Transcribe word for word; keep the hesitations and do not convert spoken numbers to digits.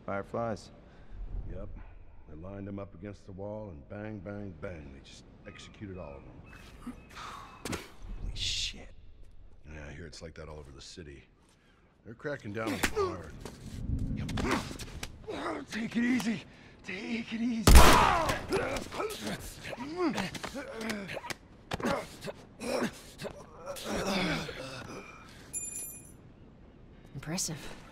Fireflies. Yep. They lined them up against the wall and bang, bang, bang. They just executed all of them. Holy shit. Yeah, I hear it's like that all over the city. They're cracking down on them hard. Take it easy. Take it easy. Impressive.